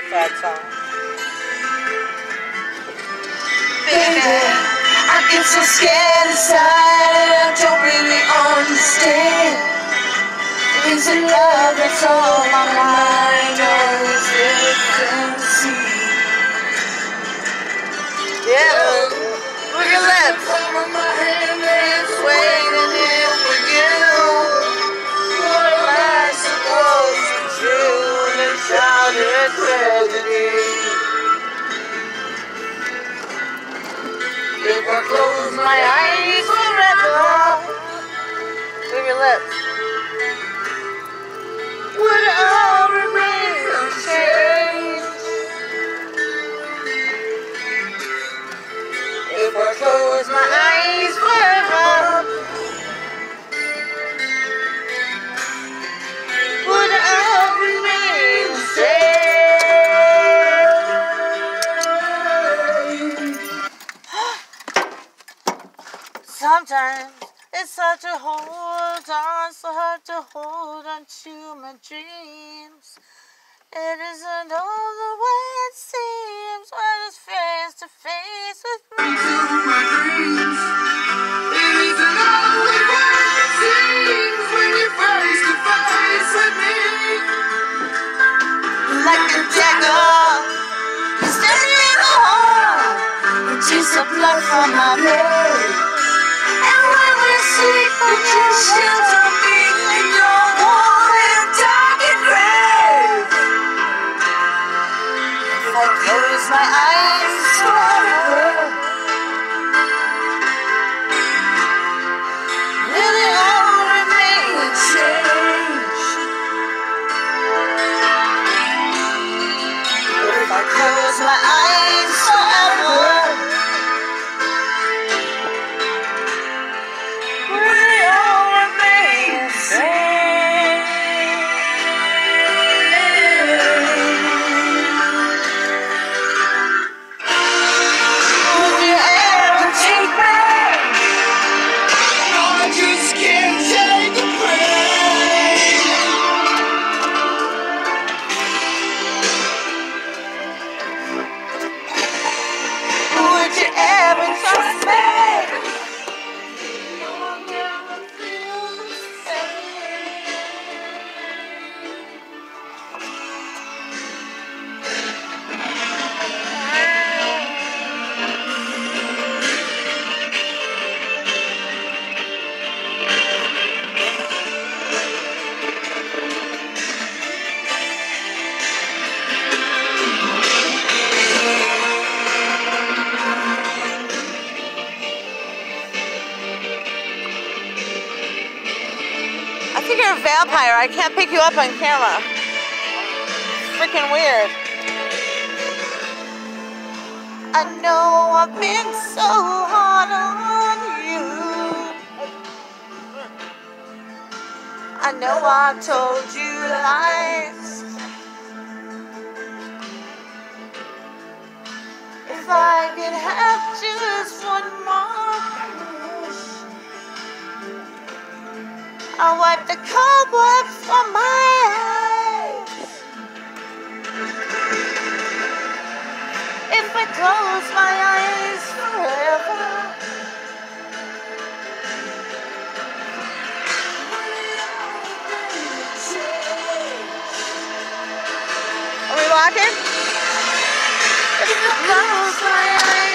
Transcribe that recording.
sad song. Baby, I get so scared inside, I don't really understand. Things in love that's on my mind, always looking to see. Yeah, look at that. My hand is waiting here for you. What am I supposed to do in a childhood tragedy? If I close my eyes forever, Move your lips. would all remain unchanged? If I close my eyes forever, would all remain the same? Sometimes it's hard to hold on, so hard to hold on to my dreams. It isn't all the way it seems when it's face to face with me. To my dreams, it isn't always what it seems when you're face to face with me. Like a dagger, staring in the heart, The taste of blood from my blood. And when we sleep, we can shelter me in your warm and dark and grave. if I close my eyes forever, will it all remain the same? If I close my eyes forever, will it all remain the same? Would you ever take me? I just can't take the pain. Would you ever trust me? I'll never feel the same. I think you're a vampire. I can't pick you up on camera. Freaking weird. I know I've been so hard on you. I know I told you lies. If I could have just one more push, I'll wipe the cobwebs from my eyes. If I close my eyes forever, are we walking? If I close my eyes